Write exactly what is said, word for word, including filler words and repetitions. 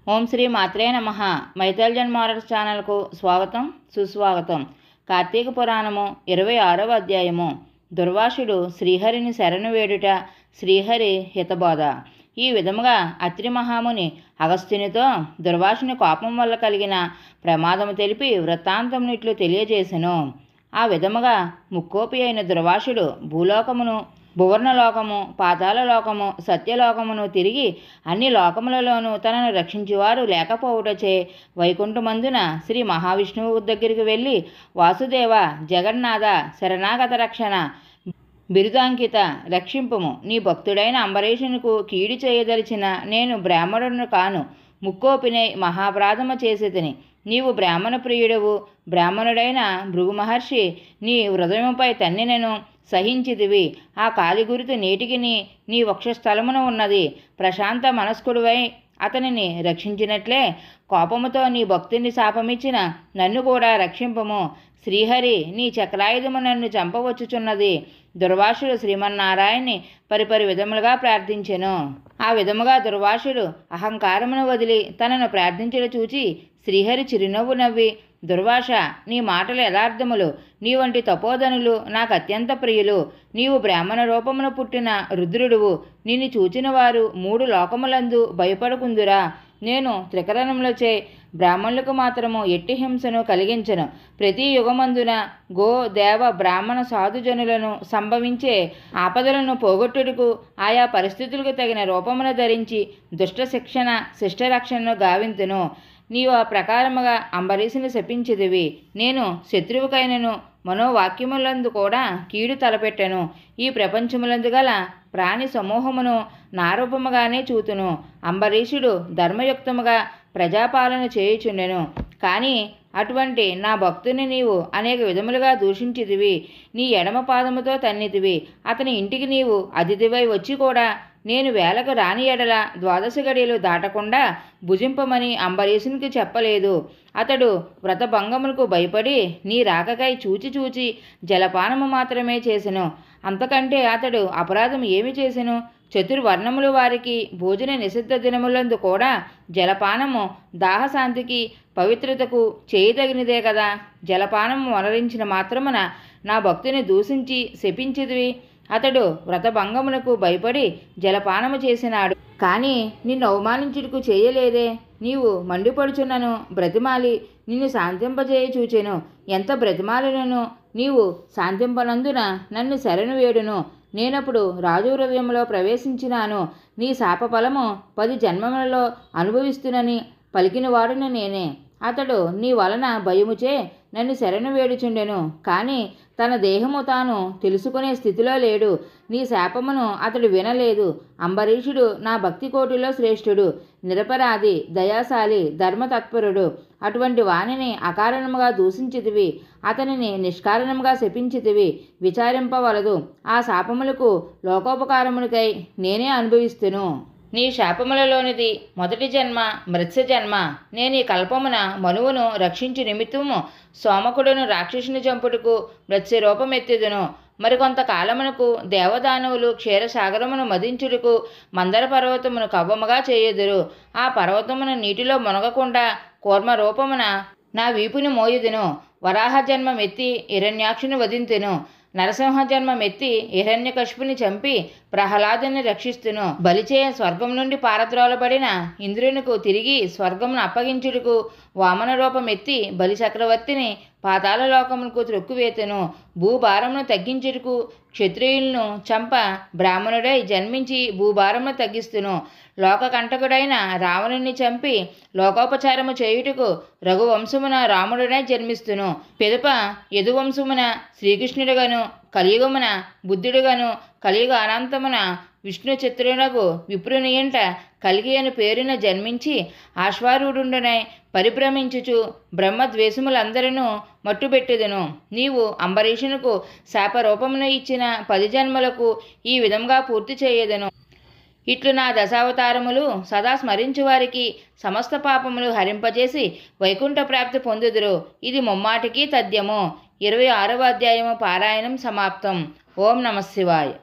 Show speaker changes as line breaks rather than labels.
ఓం శ్రీ మాత్రే నమః. Mythology morals ఛానల్కు స్వాగతం, సుస్వాగతం. కార్తీక పురాణము ఇరవై ఆరవ అధ్యాయము. దుర్వాసుడు శ్రీహరిని శరణు వేడుట, శ్రీహరి హితబోధ. ఈ విధముగా అత్రి మహాముని అగస్త్యునితో దుర్వాసుని కోపం వల్ల కలిగిన ప్రమాదము తెలిపి వృత్తాంతమునిట్లు తెలియజేసెను. ఆ విధముగా ముక్కోపి అయిన దుర్వాసుడు భూలోకమును, భువర్ణలోకము, పాతాళ లోకము, సత్యలోకమును తిరిగి అన్ని లోకములలోనూ తనను రక్షించువారు లేకపోవుటచే వైకుంఠమందున శ్రీ మహావిష్ణువు దగ్గరికి వెళ్ళి, వాసుదేవ, జగన్నాథ, శరణాగత రక్షణ, బిరుదాంకిత, రక్షింపుము. నీ భక్తుడైన అంబరీషునికు కీడు చేయదలిచిన నేను బ్రాహ్మణుడును కాను, ముక్కోపినై మహాప్రాధమ చేసేతిని. నీవు బ్రాహ్మణ ప్రియుడవు. బ్రాహ్మణుడైన భృగు మహర్షి నీ హృదయముపై తన్నినెను సహించితివి. ఆ కాలిగురితు నేటికి నీ నీ వక్షస్థలమున ఉన్నది. ప్రశాంత మనస్కుడువై అతనిని రక్షించినట్లే కోపముతో నీ భక్తుని శాపమిచ్చిన నన్ను కూడా రక్షింపము. శ్రీహరి నీ చక్రాయుధము నన్ను చంపవచ్చుచున్నది. దుర్వాసుడు శ్రీమన్నారాయణ్ణి పరిపరి విధములుగా ప్రార్థించెను. ఆ విధముగా దుర్వాసుడు అహంకారమును వదిలి తనను ప్రార్థించడం చూచి శ్రీహరి చిరునవ్వు నవ్వి, దుర్వాస, నీ మాటలు యథార్థములు. నీ వంటి తపోధనులు నాకు అత్యంత ప్రియులు. నీవు బ్రాహ్మణ రూపమున పుట్టిన రుద్రుడువు. నిన్ను చూచిన వారు మూడు లోకములందు భయపడుకుందురా. నేను త్రికరణములచే బ్రాహ్మణులకు మాత్రము ఎట్టి హింసను కలిగించను. ప్రతి యుగమందున గో, దేవ, బ్రాహ్మణ సాధుజనులను సంభవించే ఆపదలను పోగొట్టుటకు ఆయా పరిస్థితులకు తగిన రూపమును ధరించి దుష్ట శిక్షణ, శిష్టరక్షణను గావింతును. నీవు ఆ ప్రకారముగా అంబరీషుని శపించిదివి. నేను శత్రువుకైనను మనోవాక్యములందు కూడా కీడు తలపెట్టెను. ఈ ప్రపంచములందు గల ప్రాణి సమూహమును నారూపముగానే చూతును. అంబరీషుడు ధర్మయుక్తముగా ప్రజాపాలన చేయుచుండెను. కానీ అటువంటి నా భక్తుని నీవు అనేక విధములుగా దూషించితివి. నీ ఎడమ పాదముతో తన్నితివి. అతని ఇంటికి నీవు అతిథివై వచ్చి కూడా నేను వేలకు రాని ఎడల ద్వాదశ గడియలు దాటకుండా భుజింపమని అంబరీషునికి చెప్పలేదు. అతడు వ్రతభంగములకు భయపడి నీ రాకకై చూచి చూచి జలపానము మాత్రమే చేసెను. అంతకంటే అతడు అపరాధం ఏమి చేసెను? చతుర్వర్ణములు వారికి భోజన నిషిద్ధ దినములందు కూడా జలపానము దాహశాంతికి, పవిత్రతకు చేయదగినదే కదా. జలపానము వనరించిన మాత్రమున నా భక్తుని దూషించి శపించితివి. అతడు వ్రతభంగములకు భయపడి జలపానము చేసినాడు, కానీ నిన్ను అవమానించుటకు చేయలేదే. నీవు మండిపడుచున్నను బ్రతిమాలి నిన్ను శాంతింపజేయ చూచెను. ఎంత బ్రతిమాలినను నీవు శాంతింపనందున నన్ను శరణు వేడును. నేనప్పుడు రాజు హృదయంలో ప్రవేశించినాను. నీ శాపఫలము పది జన్మములలో అనుభవిస్తునని పలికిన వాడును నేనే. అతడు నీ వలన భయముచే నన్ను శరణు వేడుచుండెను, కానీ తన దేహము తాను తెలుసుకునే స్థితిలో లేడు. నీ శాపమును అతడు వినలేదు. అంబరీషుడు నా భక్తి కోటిలో శ్రేష్ఠుడు, నిరపరాధి, దయాశాలి, ధర్మతత్పరుడు. అటువంటి వాణిని అకారణముగా దూషించితివి. అతనిని నిష్కారణముగా శపించితివి. విచారింపవలదు. ఆ శాపములకు లోకోపకారములకై నేనే అనుభవిస్తును. నీ శాపములలోనిది మొదటి జన్మ మృత్య జన్మ. నేను ఈ కల్పమున మనువును రక్షించు నిమిత్తము సోమకుడును రాక్షసుని చంపుటకు మృత్య రూపమెత్తిదును. మరికొంత కాలమునకు దేవదానవులు క్షీరసాగరమును మదించుటకు మందర పర్వతమును కవ్వముగా చేయుదురు. ఆ పర్వతమును నీటిలో మునగకుండా కూర్మ రూపమున నా వీపుని మోయుదును. వరాహ జన్మమెత్తి హిరణ్యాక్షుని వధింతును. నరసింహ జన్మమెత్తి హిరణ్యకశిపుని చంపి ప్రహ్లాదుని రక్షిస్తును. బలిచే స్వర్గం నుండి పారద్రోలబడిన ఇంద్రునికు తిరిగి స్వర్గమును అప్పగించుటకు వామన రూపమెత్తి బలి చక్రవర్తిని పాతాళ లోకములకు త్రొక్కువేతును. భూభారమును తగ్గించుటకు క్షత్రియులను చంప బ్రాహ్మణుడై జన్మించి భూభారమును తగ్గిస్తును. లోకకంటకుడైన రావణుని చంపి లోకోపచారము చేయుటకు రఘువంశమున రాముడునై జన్మిస్తును. పిదప యదువంశమున శ్రీకృష్ణుడుగాను, కలియుగమున బుద్ధుడుగాను, కలియుగ అనంతమున విష్ణు చిత్రునకు విప్రుని ఇంట కలిగి అని పేరున జన్మించి ఆశ్వారూఢుండునై పరిభ్రమించుచు బ్రహ్మద్వేషములందరూ మట్టుబెట్టుదును. నీవు అంబరీషునకు శాపరూపమును ఇచ్చిన పది జన్మలకు ఈ విధంగా పూర్తి చేయదును. ఇట్లు నా దశావతారములు సదా స్మరించు వారికి సమస్త పాపములు హరింపజేసి వైకుంఠ ప్రాప్తి పొందుదురు. ఇది ముమ్మాటికి తథ్యము. ఇరవై ఆరవ అధ్యాయము పారాయణం సమాప్తం. ఓం నమః శివాయ.